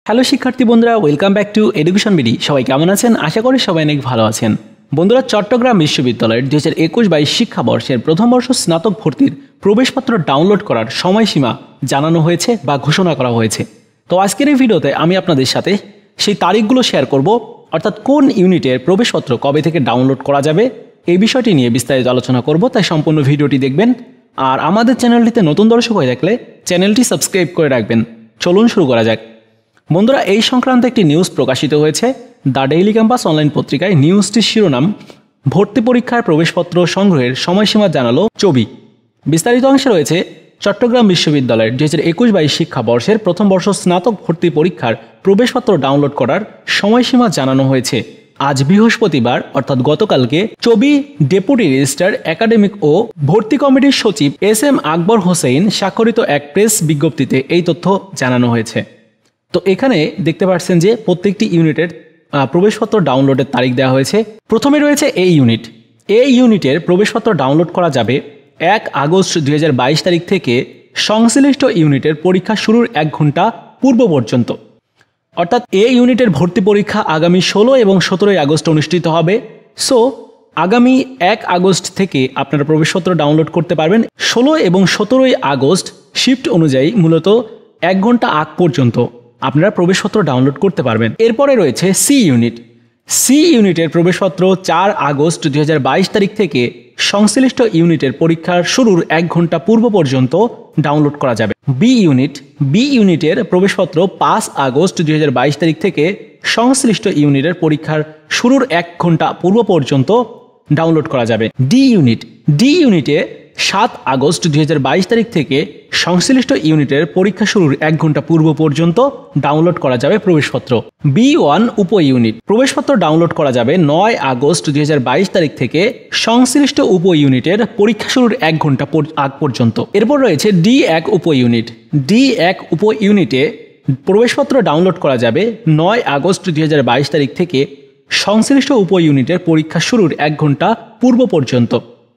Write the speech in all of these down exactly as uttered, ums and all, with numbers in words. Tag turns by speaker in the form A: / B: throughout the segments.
A: Hello শিক্ষার্থী বন্ধুরা, welcome back to education BD. সবাই কেমন আছেন? আশা করি সবাই অনেক ভালো আছেন। বন্ধুরা, চট্টগ্রাম বিশ্ববিদ্যালয়ের দুই হাজার একুশ বাইশ শিক্ষাবর্ষের প্রথম বর্ষ স্নাতক ভর্তির প্রবেশপত্র ডাউনলোড করার সময়সীমা জানানো হয়েছে বা ঘোষণা করা হয়েছে। তো আজকের এই ভিডিওতে আমি আপনাদের সাথে সেই তারিখগুলো শেয়ার করব, অর্থাৎ কোন ইউনিটের প্রবেশপত্র কবে থেকে ডাউনলোড করা যাবে এই বিষয়টি নিয়ে বিস্তারিত আলোচনা করব। তাই সম্পূর্ণ ভিডিওটি দেখবেন। আর আমাদের চ্যানেলটিতে নতুন দর্শক হয়ে থাকলে চ্যানেলটি সাবস্ক্রাইব করে রাখবেন। চলুন শুরু করা যাক। বন্ধুরা, এই সংক্রান্ত একটি নিউজ প্রকাশিত হয়েছে দ্য ডেইলি ক্যাম্পাস অনলাইন পত্রিকায়। নিউজটির শিরোনাম, ভর্তি পরীক্ষার প্রবেশপত্র সংগ্রহের সময়সীমা জানালো চবি। বিস্তারিত অংশে রয়েছে, চট্টগ্রাম বিশ্ববিদ্যালয়ের দুই হাজার একুশ বাইশ শিক্ষাবর্ষের প্রথম বর্ষ স্নাতক ভর্তি পরীক্ষার প্রবেশপত্র ডাউনলোড করার সময়সীমা জানানো হয়েছে। আজ বৃহস্পতিবার অর্থাৎ গতকালকে চবি ডেপুটি রেজিস্ট্রার একাডেমিক ও ভর্তি কমিটির সচিব এস এম আকবর হোসেন স্বাক্ষরিত এক প্রেস বিজ্ঞপ্তিতে এই তথ্য জানানো হয়েছে। তো এখানে দেখতে পাচ্ছেন যে প্রত্যেকটি ইউনিটের প্রবেশপত্র ডাউনলোডের তারিখ দেওয়া হয়েছে। প্রথমে রয়েছে এই ইউনিট। এই ইউনিটের প্রবেশপত্র ডাউনলোড করা যাবে এক আগস্ট দুই হাজার বাইশ তারিখ থেকে সংশ্লিষ্ট ইউনিটের পরীক্ষা শুরুর এক ঘন্টা পূর্ব পর্যন্ত। অর্থাৎ এই ইউনিটের ভর্তি পরীক্ষা আগামী ষোলো এবং সতেরোই আগস্ট অনুষ্ঠিত হবে। সো আগামী এক আগস্ট থেকে আপনারা প্রবেশপত্র ডাউনলোড করতে পারবেন। ষোলো এবং সতেরোই আগস্ট শিফট অনুযায়ী মূলত এক ঘন্টা আগ পর্যন্ত আপনারা প্রবেশপত্র ডাউনলোড করতে পারবেন। এরপরে রয়েছে সি ইউনিট। সি ইউনিটের প্রবেশপত্র চার আগস্ট দুই হাজার বাইশ তারিখ থেকে সংশ্লিষ্ট ইউনিটের পরীক্ষার শুরুর এক ঘন্টা পূর্ব পর্যন্ত ডাউনলোড করা যাবে। বি ইউনিট বি ইউনিটের প্রবেশপত্র পাঁচ আগস্ট দুই হাজার বাইশ তারিখ থেকে সংশ্লিষ্ট ইউনিটের পরীক্ষার শুরুর এক ঘন্টা পূর্ব পর্যন্ত ডাউনলোড করা যাবে। ডি ইউনিট ডি ইউনিটে সাত আগস্ট দুই হাজার বাইশ তারিখ থেকে সংশ্লিষ্ট ইউনিটের পরীক্ষা শুরুর এক ঘন্টা পূর্ব পর্যন্ত ডাউনলোড করা যাবে প্রবেশপত্র। বি ওয়ান উপ ইউনিট প্রবেশপত্র ডাউনলোড করা যাবে নয় আগস্ট দুই হাজার বাইশ তারিখ থেকে সংশ্লিষ্ট উপ ইউনিটের পরীক্ষা শুরুর এক ঘন্টা আগ পর্যন্ত। এরপর রয়েছে ডি এক উপ ইউনিট। ডি এক উপ ইউনিটে প্রবেশপত্র ডাউনলোড করা যাবে নয় আগস্ট দুই হাজার বাইশ তারিখ থেকে সংশ্লিষ্ট উপ ইউনিটের পরীক্ষা শুরুর এক ঘন্টা পূর্ব পর্যন্ত।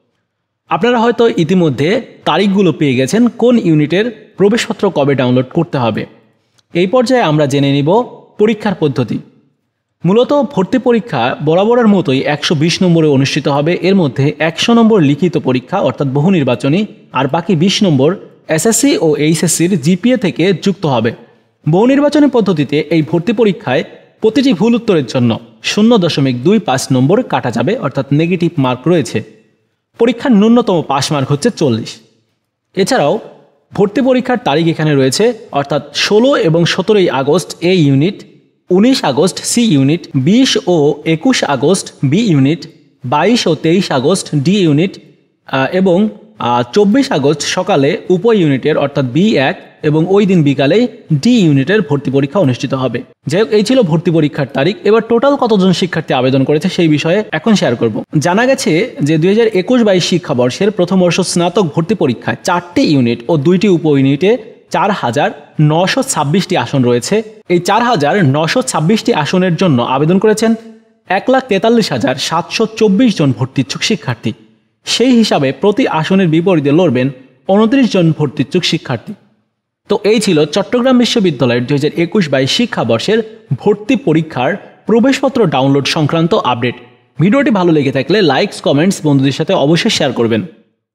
A: আপনারা হয়তো ইতিমধ্যে তারিখগুলো পেয়ে গেছেন কোন ইউনিটের প্রবেশপত্র কবে ডাউনলোড করতে হবে। এই পর্যায়ে আমরা জেনে নিব পরীক্ষার পদ্ধতি। মূলত ভর্তি পরীক্ষা বরাবরের মতোই একশো বিশ নম্বরে অনুষ্ঠিত হবে। এর মধ্যে একশো নম্বর লিখিত পরীক্ষা অর্থাৎ বহু নির্বাচনী, আর বাকি বিশ নম্বর এসএসসি ও এইচএসসির জিপিএ থেকে যুক্ত হবে। বহু নির্বাচনী পদ্ধতিতে এই ভর্তি পরীক্ষায় প্রতিটি ভুল উত্তরের জন্য শূন্য দশমিক দুই পাঁচ নম্বর কাটা যাবে, অর্থাৎ নেগেটিভ মার্ক রয়েছে। পরীক্ষার ন্যূনতম পাস মার্ক হচ্ছে চল্লিশ। এছাড়াও ভর্তি পরীক্ষার তারিখ এখানে রয়েছে, অর্থাৎ ষোলো এবং সতেরোই আগস্ট এ ইউনিট, উনিশ আগস্ট সি ইউনিট, বিশ ও একুশ আগস্ট বি ইউনিট, বাইশ ও তেইশ আগস্ট ডি ইউনিট এবং চব্বিশ আগস্ট সকালে উপ ইউনিটের অর্থাৎ বি এক এবং ওই দিন বিকালে ডি ইউনিটের ভর্তি পরীক্ষা অনুষ্ঠিত হবে। যাই হোক, এই ছিল ভর্তি পরীক্ষার তারিখ। এবার টোটাল কতজন শিক্ষার্থী আবেদন করেছে সেই বিষয়ে এখন শেয়ার করব। জানা গেছে যে দুই হাজার একুশ বাইশ শিক্ষাবর্ষের প্রথম বর্ষ স্নাতক ভর্তি পরীক্ষায় চারটি ইউনিট ও দুইটি উপ ইউনিটে চার হাজার নশো ছাব্বিশটি আসন রয়েছে। এই চার হাজার নশো ছাব্বিশটি আসনের জন্য আবেদন করেছেন এক লাখ তেতাল্লিশ হাজার সাতশো চব্বিশ জন ভর্তিচ্ছুক শিক্ষার্থী। সেই হিসাবে প্রতি আসনের বিপরীতে লড়বেন উনত্রিশ জন ভর্তিচ্ছুক শিক্ষার্থী। তো এই ছিল চট্টগ্রাম বিশ্ববিদ্যালয়ের দুই হাজার একুশ বাইশ শিক্ষাবর্ষের ভর্তি পরীক্ষার প্রবেশপত্র ডাউনলোড সংক্রান্ত আপডেট। ভিডিওটি ভালো লেগে থাকলে লাইকস, কমেন্টস বন্ধুদের সাথে অবশ্যই শেয়ার করবেন।